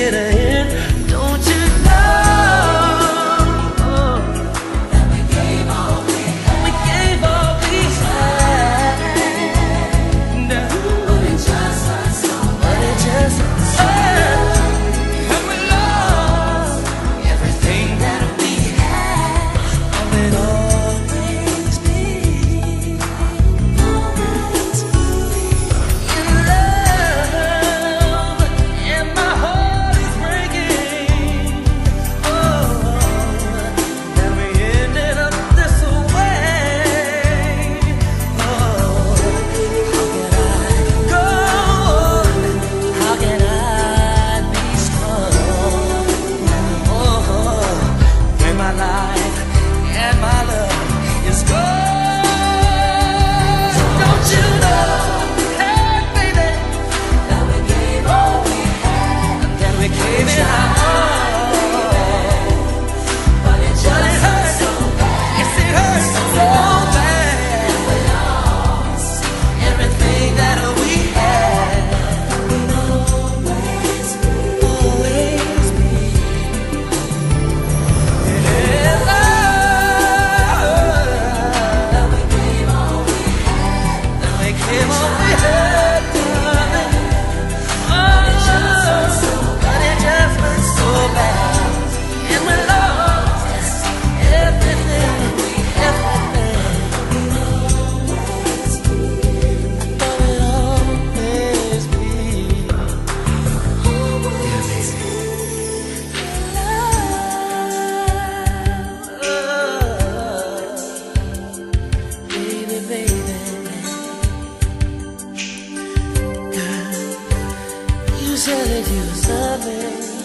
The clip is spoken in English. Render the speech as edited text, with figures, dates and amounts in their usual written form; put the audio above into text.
it a hint. Don't you know that we gave all we had? We gave all we had. But it just hurt so bad. But it just hurt. And we lost everything that we had. Oh, it always be. Always be. In love, and my heart is breaking. Oh, that we ended up this way. Oh, how can I be strong? Oh, when my life and my love is gone. Don't you know, hey baby, that we gave all we had, that we gave it our all. But it hurts so bad. Yes, it hurts so bad. We lost everything that we had. Always be. Always be. In love, that we gave all we had. That we gave all we had, darling. Oh, but it just hurts so bad. And we lost everything, everything. Always be. But it always be. Always be. Baby, baby, girl, you said that you was loving.